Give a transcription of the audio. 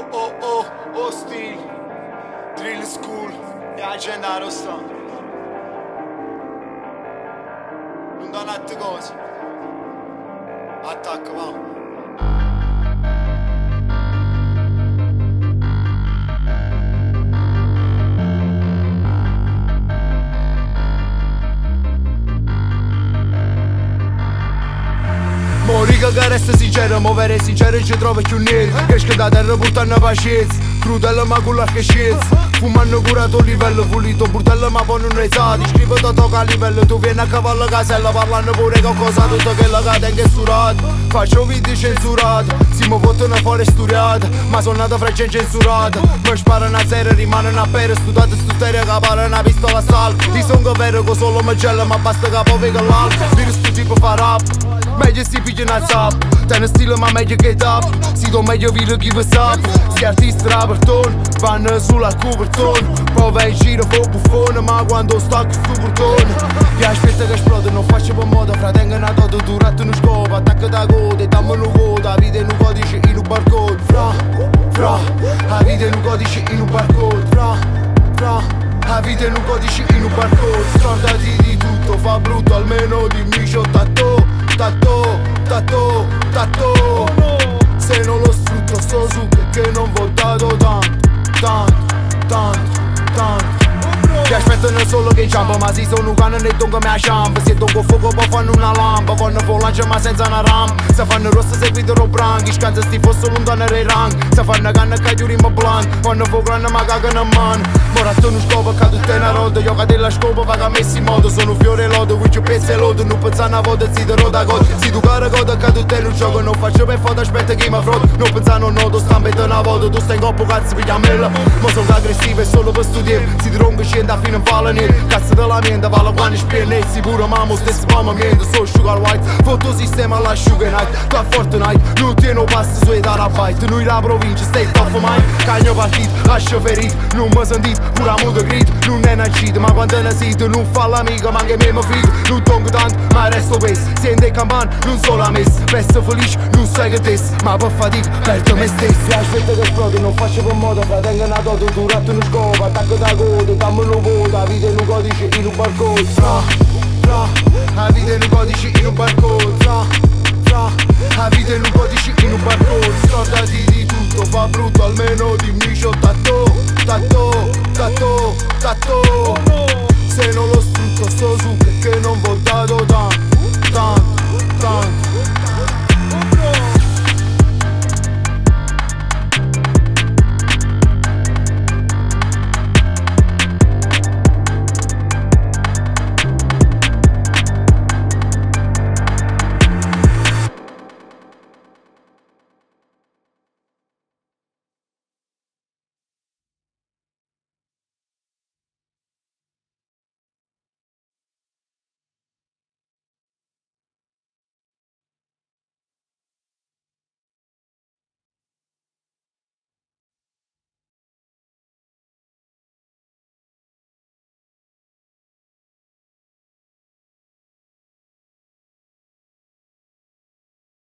O stil, drill school e agenda rossa. Non danno altre cose. Attacca, va. Morica che resta sincera, muovere sincero e ci trova più neri. Esce da terra portando pazienza, crudella ma con l'arca scienza. Fumando curato il livello pulito, burtello ma poi non è esati. Scrivo da tocca a livello, tu vieni a cavallo casella, parlando pure qualcosa, tutto che la cade è surato. Faccio video censurato, siamo fottano fuori studiato, ma sono nato fra gente censurata. Mi sparano a zero, rimangono a pere, studiate su stereo che pare una pistola a salvo. Di songo vero che solo magella, ma basta che poi che l'altro. Virus sto tipo fa rap, meglio si pigliano al zap. Tiene stile ma meglio che tap, si do meglio video chi vi sap. Si artisti rapperton, vanno sulla copertone. Poi vai in giro con buffone, ma quando stacco sto portone. Gli aspetta che esplode, non faccio per moda. Fratengo una toto, tu ratto uno scopo. Attacca da code, dammi un voto. La vita in un codice in un barcode. La vita in un codice in un barcode. La vita in un codice in un barcode. Scordati di tutto, fa brutto, almeno dimmi c'ho tatto. Se non lo sfrutto sto su perché non v'ho dato tanto. Ti aspettano solo che inciampa, ma si sono un cane e dongo me a ciampa. Se dongo fuoco poi fanno una lampa, fanno volancia ma senza una rampa. Se fanno rossa seguitero branchi, scanza sti fosse lontano dai rang. Se fanno canna che giurimo blanco, fanno fuoco ma cagano a mano. Moratto non scopo che tutte una roda, io che la scopa va che messi in modo. Sono un fiore lodo, qui c'è pezzi e lodo, non pensa una volta si te roda coda. Si tu cara coda che tutte non gioco, non faccio per foto, aspetta che mi frodo. Non pensa no nodo, stampetta una volta, tu stai in coppo cazzo pigliamela. Ma sono aggressivo e solo per studiare, si tronco scende fino a falla nera. Cazzo della mente, vale quando spiene, sicuro mamma stesso mamma mente. So sugar white, fotosistema alla sugar night. Tu a Fortnite, non tieno passo su terabyte. Noi la provincia, stai tough mai. Cagno partito, lascio ferito, non mi sentito. Pure a modo grito, non è una cheat, ma quando ne sito non fa l'amica, ma anche me mi fido. Non tongo tanto, ma resto peso. Sente il campano, non so la messa. Resto felice, non sai che testa, ma per fatica perdo me stesso. Si aspetta che esplode, non faccio per moda. Fratengo una toto, tu ratto uno scopo. Attacco da coda, dammi un voto. La vita in un codice in un barcode. La vita in un codice in un barcode. La vita in un codice in un barcode.